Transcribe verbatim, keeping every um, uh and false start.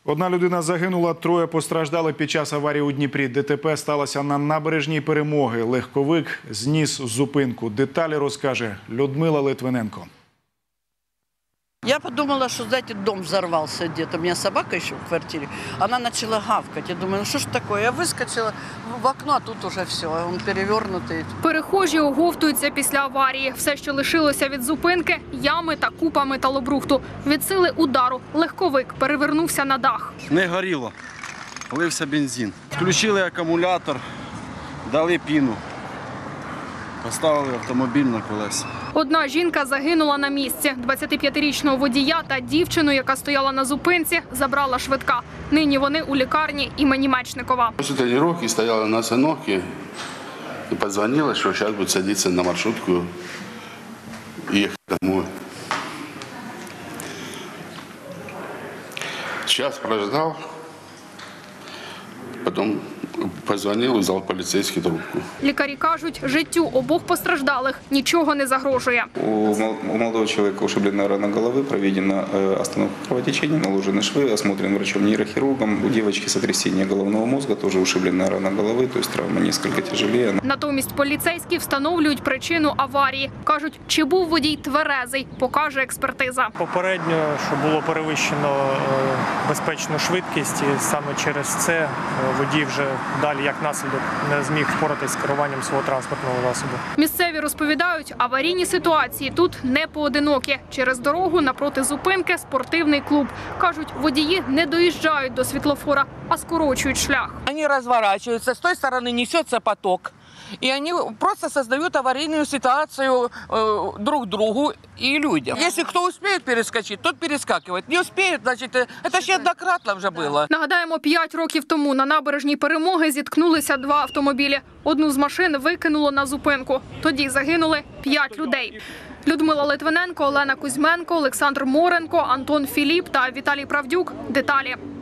Одна людина загинула, троє постраждали під час аварії у Дніпрі. ДТП сталося на набережній Перемоги. Легковик зніс зупинку. Деталі розкаже Людмила Литвиненко. Я подумала, что, знаете, дом взорвался где-то. У меня собака еще в квартире. Она начала гавкать. Я думаю, ну что ж такое? Я выскочила в окно, а тут уже все. Он перевернутый. Перехожі оговтуються після аварії. Все, що лишилося від зупинки – ями та купа металобрухту. Від сили удару легковик перевернувся на дах. Не горіло. Лився бензин. Включили акумулятор, дали піну. Поставили автомобіль на колеса. Одна жінка загинула на місці. двадцятип'ятирічного водія та дівчину, яка стояла на зупинці, забрала швидка. Нині вони у лікарні імені Мечникова. После тренировки стояла на остановке и позвонила, что сейчас будет садиться на маршрутку и ехать домой. Час прождал, потом позвонил и взял полицейский трубку. Лікарі кажуть, життю обох постраждалих нічого не загрожує. У молодого человека ушиблена рана головы, проведена остановка кровотечения, наложены швы, осмотрен врачом-нейрохирургом. У девочки сотрясение головного мозга, тоже ушиблена рана головы, то есть травма несколько тяжелее. Натомість поліцейські встановлюють причину аварії. Кажуть, чи був водій тверезий, покаже експертиза. Попередньо, що було перевищено безпечну швидкість, і саме через це водій вже далі, як наслідок, не зміг впоратись з керуванням свого транспортного засобу. Місцеві розповідають, аварійні ситуації тут не поодинокі. Через дорогу напроти зупинки спортивний клуб. Кажуть, водії не доїжджають до світлофора, а скорочують шлях. Они разворачиваются, с той стороны несется поток. И они просто создают аварийную ситуацию э, друг другу и людям. Если кто успеет перескочить, тот перескакивает. Не успеет, значит, это ще однократно вже було. Нагадаємо, п'ять років тому на набережній Перемоги зіткнулися два автомобілі. Одну з машин викинуло на зупинку. Тоді загинули п'ять людей. Людмила Литвиненко, Олена Кузьменко, Олександр Моренко, Антон Філіп та Віталій Правдюк. Деталі.